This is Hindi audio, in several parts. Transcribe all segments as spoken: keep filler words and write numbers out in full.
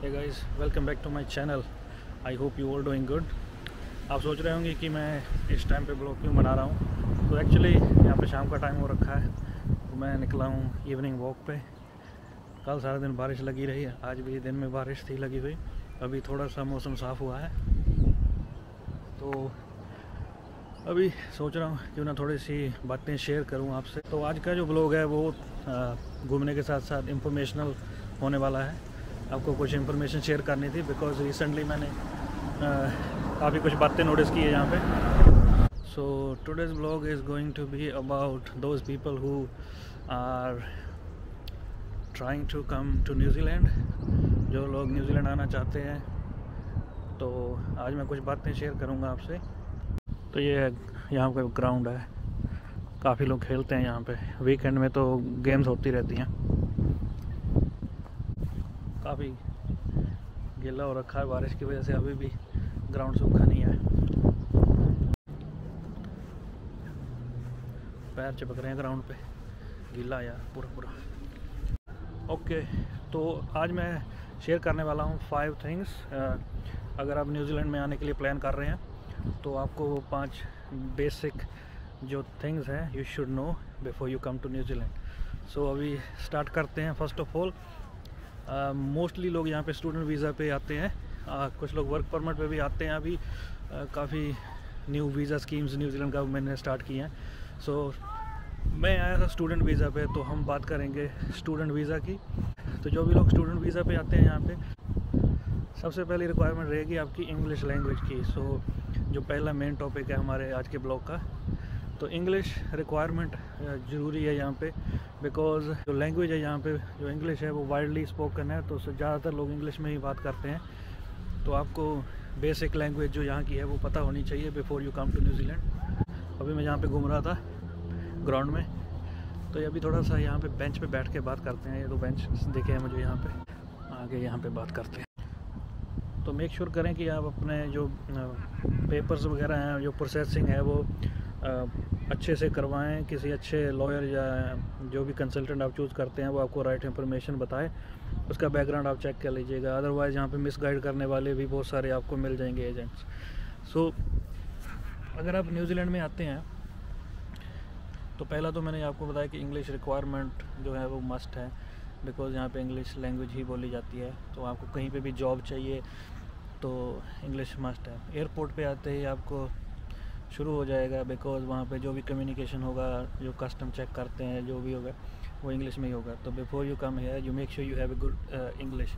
Hey guys, welcome back to my channel. I hope you all doing good. आप सोच रहे होंगे कि मैं इस टाइम पे ब्लॉग क्यों बना रहा हूँ। तो एक्चुअली यहाँ पे शाम का टाइम हो रखा है, तो मैं निकला हूँ इवनिंग वॉक पे। कल सारा दिन बारिश लगी रही है, आज भी दिन में बारिश थी लगी हुई। अभी थोड़ा सा मौसम साफ़ हुआ है, तो अभी सोच रहा हूँ क्यों ना थोड़ी सी बातें शेयर करूँ आपसे। तो आज का जो ब्लॉग है वो घूमने के साथ साथ इंफॉर्मेशनल होने वाला है। आपको कुछ इन्फॉर्मेशन शेयर करनी थी बिकॉज रिसेंटली मैंने काफ़ी कुछ बातें नोटिस की है यहाँ पे। So today's blog is going to be about those people who are trying to come to New Zealand. जो लोग न्यूजीलैंड आना चाहते हैं, तो आज मैं कुछ बातें शेयर करूँगा आपसे। तो ये है यहाँ पे ग्राउंड है, काफ़ी लोग खेलते हैं यहाँ पे। वीकेंड में तो गेम्स होती रहती हैं। काफ़ी गीला हो रखा है बारिश की वजह से, अभी भी ग्राउंड सूखा नहीं है। पैर चिपक रहे हैं ग्राउंड पे, गीला यार पूरा पूरा। ओके, तो आज मैं शेयर करने वाला हूँ फाइव थिंग्स। अगर आप न्यूजीलैंड में आने के लिए प्लान कर रहे हैं तो आपको वो पांच बेसिक जो थिंग्स हैं you should know before you come to New Zealand. So अभी स्टार्ट करते हैं। फर्स्ट ऑफ ऑल, मोस्टली लोग यहाँ पे स्टूडेंट वीज़ा पे आते हैं, uh, कुछ लोग वर्क परमिट पे भी आते हैं। अभी uh, काफ़ी new visa schemes New Zealand government ने स्टार्ट की हैं। सो so, मैं आया था स्टूडेंट वीज़ा पे, तो हम बात करेंगे स्टूडेंट वीज़ा की। तो जो भी लोग स्टूडेंट वीज़ा पे आते हैं यहाँ पे, सबसे पहली रिक्वायरमेंट रहेगी आपकी इंग्लिश लैंग्वेज की। सो so, जो पहला मेन टॉपिक है हमारे आज के ब्लॉग का, तो इंग्लिश रिक्वायरमेंट ज़रूरी है यहाँ पे। बिकॉज़ जो लैंग्वेज है यहाँ पे, जो इंग्लिश है वो वाइडली स्पोकन है, तो ज़्यादातर लोग इंग्लिश में ही बात करते हैं। तो आपको बेसिक लैंग्वेज जो यहाँ की है वो पता होनी चाहिए before you come to New Zealand. अभी मैं यहाँ पे घूम रहा था ग्राउंड में, तो ये अभी थोड़ा सा यहाँ पे बेंच पे बैठ के बात करते हैं। ये तो बेंच दिखे हैं मुझे यहाँ पे, आगे यहाँ पे बात करते हैं। तो मेक श्योर करें कि आप अपने जो पेपर्स वगैरह हैं, जो प्रोसेसिंग है वो अच्छे से करवाएं। किसी अच्छे लॉयर या जो भी कंसल्टेंट आप चूज़ करते हैं वो आपको राइट इन्फॉर्मेशन बताए, उसका बैकग्राउंड आप चेक कर लीजिएगा। अदरवाइज़ यहाँ पे मिसगाइड करने वाले भी बहुत सारे आपको मिल जाएंगे एजेंट्स। सो so, अगर आप न्यूजीलैंड में आते हैं तो पहला तो मैंने आपको बताया कि इंग्लिश रिक्वायरमेंट जो है वो मस्ट है, बिकॉज़ यहाँ पे इंग्लिश लैंग्वेज ही बोली जाती है। तो आपको कहीं पे भी जॉब चाहिए तो इंग्लिश मस्ट है। एयरपोर्ट पे आते ही आपको शुरू हो जाएगा, बिकॉज़ वहाँ पे जो भी कम्युनिकेशन होगा, जो कस्टम चेक करते हैं, जो भी होगा वो इंग्लिश में ही होगा। तो before you come here you make sure you have a good English.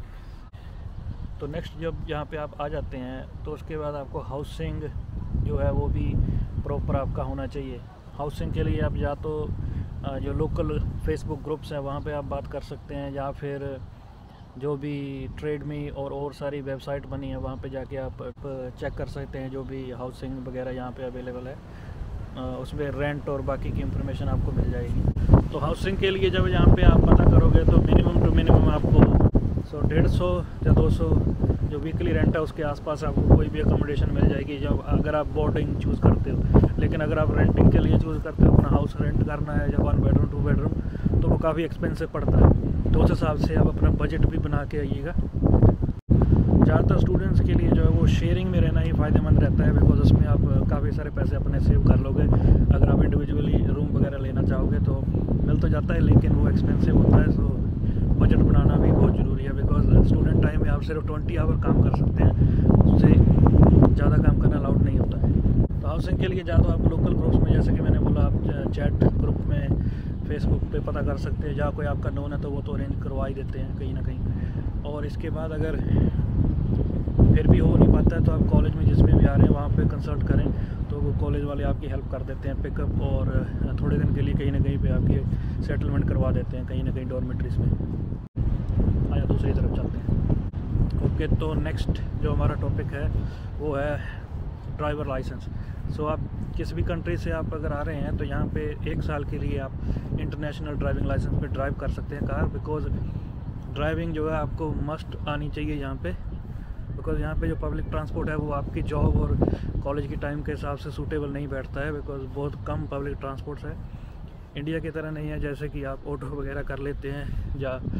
तो नेक्स्ट जब यहाँ पे आप आ जाते हैं तो उसके बाद आपको हाउसिंग जो है वो भी प्रॉपर आपका होना चाहिए। हाउसिंग के लिए आप या तो uh, जो लोकल फेसबुक ग्रुप्स हैं वहाँ पे आप बात कर सकते हैं, या फिर जो भी ट्रेड में और और सारी वेबसाइट बनी है वहाँ पे जाके आप चेक कर सकते हैं जो भी हाउसिंग वगैरह यहाँ पे अवेलेबल है। उसमें रेंट और बाकी की इंफॉर्मेशन आपको मिल जाएगी। तो हाउसिंग के लिए जब यहाँ पे आप पता करोगे तो मिनिमम टू मिनिमम आपको सौ डेढ़ सौ या दो सौ जो वीकली रेंट है उसके आसपास आपको कोई भी अकोमोडेशन मिल जाएगी, जब अगर आप बोर्डिंग चूज़ करते हो। लेकिन अगर आप रेंटिंग के लिए चूज़ करते हो, अपना हाउस रेंट करना है या वन बेडरूम टू बेडरूम, तो वो काफ़ी एक्सपेंसिव पड़ता है। तो उस हिसाब से आप अपना बजट भी बना के आइएगा। ज़्यादातर स्टूडेंट्स के लिए जो है वो शेयरिंग में रहना ही फ़ायदेमंद रहता है, बिकॉज उसमें आप काफ़ी सारे पैसे अपने सेव कर लोगे। अगर आप इंडिविजुअली रूम वगैरह लेना चाहोगे तो मिल तो जाता है, लेकिन वो एक्सपेंसिव होता है। सो बजट बनाना भी बहुत ज़रूरी है, बिकॉज स्टूडेंट टाइम में आप सिर्फ ट्वेंटी आवर काम कर सकते हैं, उससे ज़्यादा काम करना अलाउड नहीं होता है। तो हाउसिंग के लिए ज़्यादा आप लोकल ग्रुप्स में, जैसे कि मैंने बोला, आप चैट ग्रुप में फेसबुक पे पता कर सकते हैं। जहाँ कोई आपका नोन है तो वो तो अरेंज करवा ही देते हैं कहीं ना कहीं। और इसके बाद अगर फिर भी हो नहीं पाता है तो आप कॉलेज में जिसमें भी आ रहे हैं वहाँ पे कंसल्ट करें, तो वो कॉलेज वाले आपकी हेल्प कर देते हैं पिकअप, और थोड़े दिन के लिए कहीं ना कहीं पे आपकी सेटलमेंट करवा देते हैं कहीं ना कहीं डॉर्मेट्रीज में। आया दूसरी तरफ चलते हैं। ओके, तो नेक्स्ट जो हमारा टॉपिक है वो है ड्राइवर लाइसेंस। सो आप किस भी कंट्री से आप अगर आ रहे हैं तो यहाँ पे एक साल के लिए आप इंटरनेशनल ड्राइविंग लाइसेंस पे ड्राइव कर सकते हैं कार। बिकॉज़ ड्राइविंग जो है आपको मस्ट आनी चाहिए यहाँ पे, बिकॉज़ यहाँ पे जो पब्लिक ट्रांसपोर्ट है वो आपकी जॉब और कॉलेज की टाइम के हिसाब से सूटेबल नहीं बैठता है, बिकॉज़ बहुत कम पब्लिक ट्रांसपोर्ट्स है। इंडिया की तरह नहीं है जैसे कि आप ऑटो वगैरह कर लेते हैं या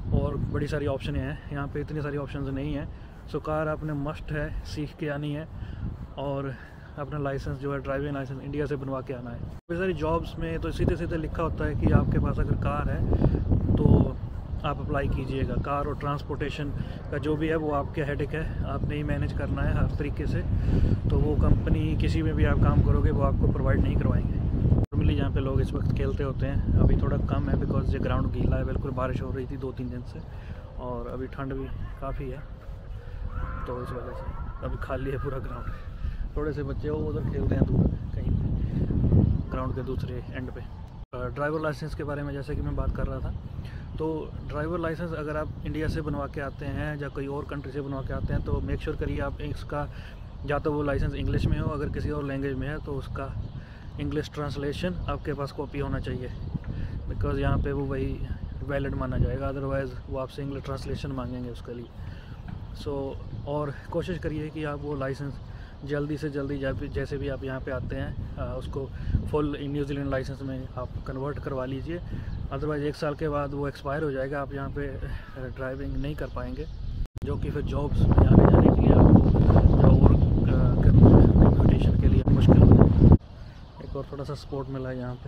और बड़ी सारी ऑप्शन हैं। यहाँ पे इतनी सारी ऑप्शंस नहीं है। सो कार आपने मस्ट है सीख के आनी है और अपना लाइसेंस जो है ड्राइविंग लाइसेंस इंडिया से बनवा के आना है। बड़ी सारी जॉब्स में तो सीधे सीधे लिखा होता है कि आपके पास अगर कार है तो आप अप्लाई कीजिएगा। कार और ट्रांसपोर्टेशन का जो भी है वो आपके हेडेक है, आपने ही मैनेज करना है हर तरीके से। तो वो कंपनी किसी में भी आप काम करोगे वो आपको प्रोवाइड नहीं करवाएंगे। नॉर्मली जहाँ पे लोग इस वक्त खेलते होते हैं अभी थोड़ा कम है बिकॉज ये ग्राउंड गीला है, बिल्कुल बारिश हो रही थी दो तीन दिन से और अभी ठंड भी काफ़ी है तो इस वजह से अभी खाली है पूरा ग्राउंड। थोड़े से बच्चे वो उधर खेलते हैं दूर कहीं ग्राउंड के दूसरे एंड पे। ड्राइवर लाइसेंस के बारे में जैसे कि मैं बात कर रहा था, तो ड्राइवर लाइसेंस अगर आप इंडिया से बनवा के आते हैं या कोई और कंट्री से बनवा के आते हैं तो मेक श्योर करिए आप इसका या तो वो लाइसेंस इंग्लिश में हो, अगर किसी और लैंग्वेज में है तो उसका इंग्लिश ट्रांसलेशन आपके पास कॉपी होना चाहिए बिकॉज़ यहाँ पे वो वही वैलिड माना जाएगा, अदरवाइज़ वो आपसे इंग्लिश ट्रांसलेशन मांगेंगे उसके लिए। सो so, और कोशिश करिए कि आप वो लाइसेंस जल्दी से जल्दी जैसे भी आप यहाँ पे आते हैं आ, उसको फुल न्यूजीलैंड लाइसेंस में आप कन्वर्ट करवा लीजिए, अदरवाइज़ एक साल के बाद वो एक्सपायर हो जाएगा, आप यहाँ पे ड्राइविंग नहीं कर पाएंगे, जो कि फिर जॉब्स में आने जाने के लिए आपको और कम्यूटेशन के लिए मुश्किल हो जाएगा। एक और थोड़ा सा स्पोर्ट मिला है यहाँ पे,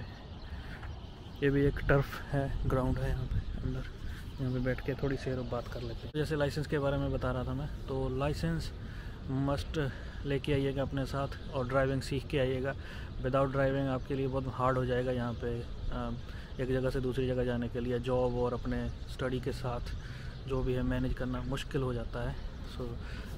ये भी एक टर्फ है, ग्राउंड है यहाँ पे अंदर, यहाँ पे बैठ के थोड़ी सी बात कर लेते हैं। जैसे लाइसेंस के बारे में बता रहा था मैं, तो लाइसेंस मस्ट लेके आइएगा अपने साथ और ड्राइविंग सीख के आइएगा। विदाउट ड्राइविंग आपके लिए बहुत हार्ड हो जाएगा यहाँ पे एक जगह से दूसरी जगह जाने के लिए, जॉब और अपने स्टडी के साथ जो भी है मैनेज करना मुश्किल हो जाता है। सो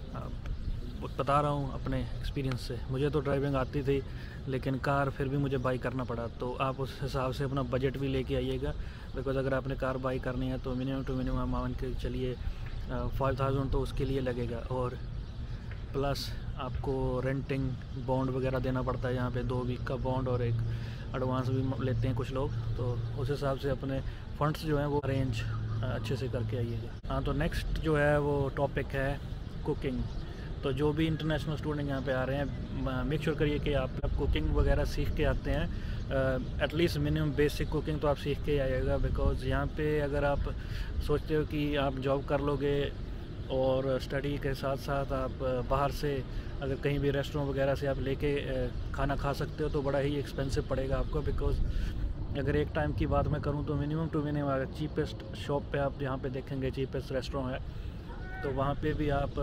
बता रहा हूँ अपने एक्सपीरियंस से, मुझे तो ड्राइविंग आती थी लेकिन कार फिर भी मुझे बाई करना पड़ा, तो आप उस हिसाब से अपना बजट भी लेके आइएगा बिकॉज अगर आपने कार बाई करनी है तो मिनिमम टू मिनिमम अमाउंट के चलिए फाइव थाउजेंड तो उसके लिए लगेगा और प्लस आपको रेंटिंग बॉन्ड वगैरह देना पड़ता है यहाँ पे, दो वीक का बॉन्ड और एक एडवांस भी लेते हैं कुछ लोग, तो उस हिसाब से अपने फंड्स जो हैं वो अरेंज अच्छे से करके आइएगा। हाँ, तो नेक्स्ट जो है वो टॉपिक है कुकिंग। तो जो भी इंटरनेशनल स्टूडेंट यहाँ पे आ रहे हैं मेक श्योर करिए कि आप कुकिंग वगैरह सीख के आते हैं, एटलीस्ट मिनिमम बेसिक कुकिंग तो आप सीख के आइएगा बिकॉज़ यहाँ पे अगर आप सोचते हो कि आप जॉब कर लोगे और स्टडी के साथ साथ आप बाहर से अगर कहीं भी रेस्टोरेंट वगैरह से आप लेके खाना खा सकते हो तो बड़ा ही एक्सपेंसिव पड़ेगा आपको, बिकॉज़ अगर एक टाइम की बात मैं करूँ तो मिनिमम टू मिनिमम अगर चीपेस्ट शॉप पे आप यहाँ पे देखेंगे चीपेस्ट रेस्टोरेंट है तो वहाँ पे भी आप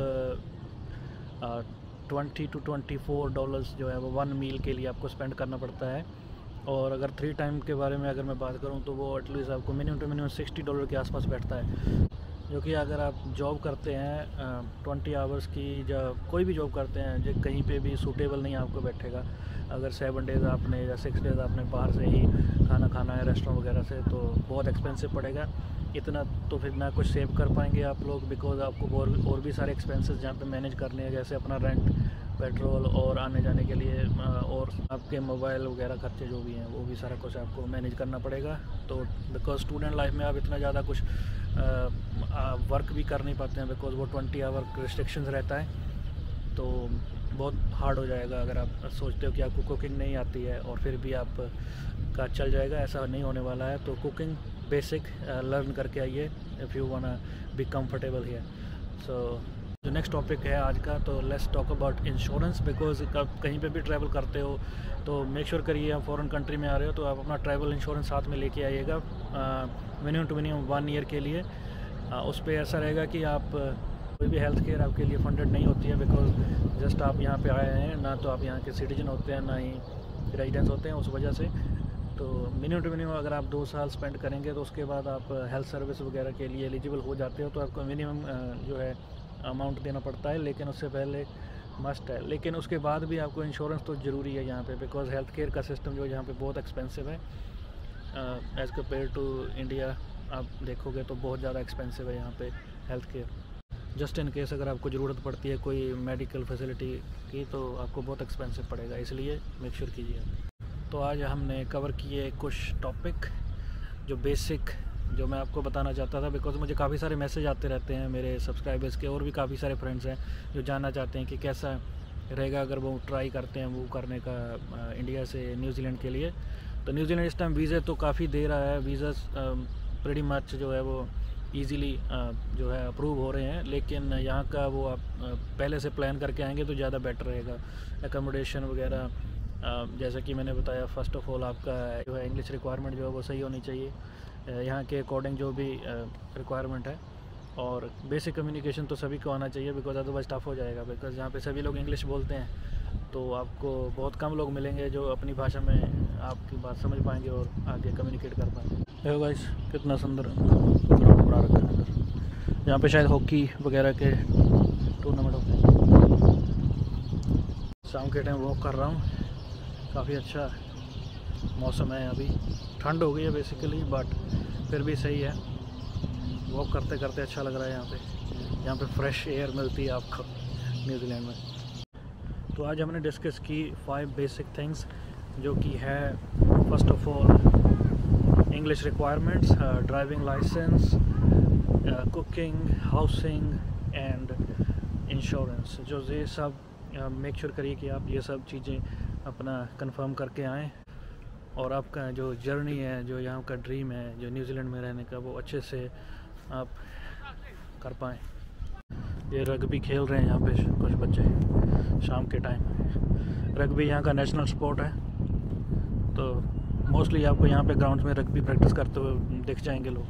twenty to twenty four dollars जो है वो वन मील के लिए आपको स्पेंड करना पड़ता है। और अगर थ्री टाइम के बारे में अगर मैं बात करूँ तो वो एटलीस्ट आपको minimum to minimum sixty dollar के आसपास बैठता है, जो कि अगर आप जॉब करते हैं ट्वेंटी आवर्स की या कोई भी जॉब करते हैं जो कहीं पे भी सूटेबल नहीं आपको बैठेगा। अगर सेवन डेज़ आपने या सिक्स डेज़ आपने बाहर से ही खाना खाना है रेस्टोरेंट वगैरह से तो बहुत एक्सपेंसिव पड़ेगा, इतना तो फिर ना कुछ सेव कर पाएंगे आप लोग बिकॉज़ आपको और और भी सारे एक्सपेंसेस जहाँ पे मैनेज करने हैं, जैसे अपना रेंट, पेट्रोल और आने जाने के लिए और आपके मोबाइल वगैरह खर्चे जो भी हैं वो भी सारा कुछ आपको मैनेज करना पड़ेगा। तो बिकॉज स्टूडेंट लाइफ में आप इतना ज़्यादा कुछ वर्क भी कर नहीं पाते हैं बिकॉज वो ट्वेंटी आवर रिस्ट्रिक्शंस रहता है, तो बहुत हार्ड हो जाएगा अगर आप सोचते हो कि आपको कुकिंग नहीं आती है और फिर भी आप का चल जाएगा, ऐसा नहीं होने वाला है। तो कुकिंग बेसिक लर्न करके आइए if you wanna be comfortable here. So जो नेक्स्ट टॉपिक है आज का, तो let's talk about insurance because कब कहीं पे भी ट्रैवल करते हो तो मेक श्योर करिए आप फॉरेन कंट्री में आ रहे हो तो आप अपना ट्रैवल इंश्योरेंस साथ में लेके आइएगा minimum to minimum one year के लिए। आ, उस पर ऐसा रहेगा कि आप कोई भी हेल्थ केयर आपके लिए फंडेड नहीं होती है बिकॉज जस्ट आप यहाँ पे आए हैं, ना तो आप यहाँ के सिटीजन होते हैं ना ही रेजिडेंट्स होते हैं, उस वजह से तो मिनिमम टू मिनिमम अगर आप दो साल स्पेंड करेंगे तो उसके बाद आप हेल्थ सर्विस वगैरह के लिए एलिजिबल हो जाते हो, तो आपको मिनिमम जो है अमाउंट देना पड़ता है, लेकिन उससे पहले मस्ट है। लेकिन उसके बाद भी आपको इंश्योरेंस तो ज़रूरी है यहाँ पे बिकॉज हेल्थ केयर का सिस्टम जो यहाँ पे बहुत एक्सपेंसिव है एज़ कम्पेयर टू इंडिया। आप देखोगे तो बहुत ज़्यादा एक्सपेंसिव है यहाँ पे health care. Just in case अगर आपको ज़रूरत पड़ती है कोई मेडिकल फैसिलिटी की तो आपको बहुत एक्सपेंसिव पड़ेगा, इसलिए मेक श्योर कीजिए। तो आज हमने कवर किए कुछ टॉपिक जो बेसिक जो मैं आपको बताना चाहता था बिकॉज मुझे काफ़ी सारे मैसेज आते रहते हैं मेरे सब्सक्राइबर्स के, और भी काफ़ी सारे फ्रेंड्स हैं जो जानना चाहते हैं कि कैसा रहेगा अगर वो ट्राई करते हैं वो करने का इंडिया से न्यूजीलैंड के लिए। तो न्यूजीलैंड इस टाइम वीज़ा तो काफ़ी दे रहा है, वीज़ा प्रीटी मच जो है वो इजीली जो है अप्रूव हो रहे हैं, लेकिन यहाँ का वो आप पहले से प्लान करके आएंगे तो ज़्यादा बेटर रहेगा। एकोमोडेशन वगैरह जैसा कि मैंने बताया, फ़र्स्ट ऑफ़ ऑल आपका जो है इंग्लिश रिक्वायरमेंट जो है वो सही होनी चाहिए यहाँ के अकॉर्डिंग जो भी रिक्वायरमेंट है, और बेसिक कम्युनिकेशन तो सभी को आना चाहिए, बिकॉज अदरवाइज टफ हो जाएगा। बिकॉज यहाँ पे सभी लोग इंग्लिश बोलते हैं तो आपको बहुत कम लोग मिलेंगे जो अपनी भाषा में आपकी बात समझ पाएंगे और आगे कम्युनिकेट कर पाएंगे। देखो गाइस कितना सुंदर ग्राउंड बना रखा है अंदर। यहाँ पे शायद हॉकी वगैरह के टूर्नामेंट होते हैं। शाम के टाइम वॉक कर रहा हूँ, काफ़ी अच्छा मौसम है। अभी ठंड हो गई है बेसिकली, बट फिर भी सही है। वॉक करते करते अच्छा लग रहा है यहाँ पे। यहाँ पे फ्रेश एयर मिलती है आपको न्यूजीलैंड में। तो आज हमने डिस्कस की फाइव बेसिक थिंग्स, जो कि है first of all English requirements, driving license, cooking, housing and insurance. जो ये सब मेक श्योर करिए कि आप ये सब चीज़ें अपना कंफर्म करके आएँ, और आपका जो जर्नी है, जो यहाँ का ड्रीम है जो न्यूजीलैंड में रहने का, वो अच्छे से आप कर पाएँ। ये रग्बी खेल रहे हैं यहाँ पे कुछ बच्चे शाम के टाइम। रग्बी यहाँ का नेशनल स्पोर्ट है, तो मोस्टली आपको यहाँ पे ग्राउंड्स में रग्बी प्रैक्टिस करते हुए दिख जाएंगे लोग।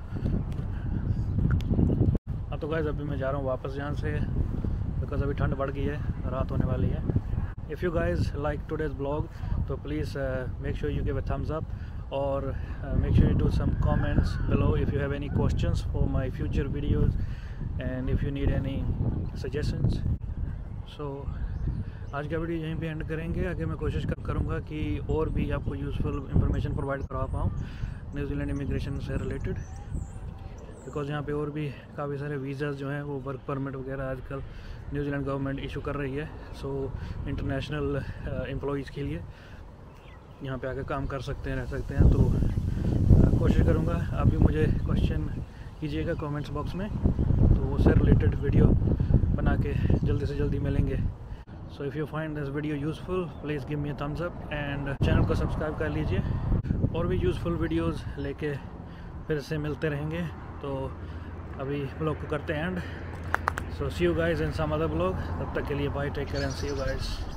हाँ तो गाइस अभी मैं जा रहा हूँ वापस यहाँ से, बिकॉज अभी ठंड बढ़ गई है, रात होने वाली है। If you guys like today's blog तो please make sure you give a thumbs up, or uh, make sure you do some comments below if you have any questions for my future videos and if you need any suggestions. So आज का वीडियो यहीं पे एंड करेंगे। आगे मैं कोशिश कर करूँगा कि और भी आपको यूज़फुल इंफॉर्मेशन प्रोवाइड करा पाऊँ न्यूजीलैंड इमिग्रेशन से रिलेटेड, बिकॉज यहाँ पे और भी काफ़ी सारे वीज़ाज़ जो हैं वो वर्क परमिट वगैरह आजकल न्यूजीलैंड गवर्नमेंट इशू कर रही है। सो इंटरनेशनल एम्प्लॉयज़ के लिए यहाँ पे आके काम कर सकते हैं, रह सकते हैं। तो आ, कोशिश करूँगा आप भी मुझे क्वेश्चन कीजिएगा कमेंट्स बॉक्स में, तो उससे रिलेटेड वीडियो बना के जल्दी से जल्दी मिलेंगे। So if you find this video useful please give me a thumbs up and channel को सब्सक्राइब कर लीजिए। और भी यूज़फुल वीडियोज़ लेके फिर से मिलते रहेंगे। तो अभी ब्लॉग को करते हैं and so see you guys in some other blog. तब तक के लिए bye, take care and see you guys.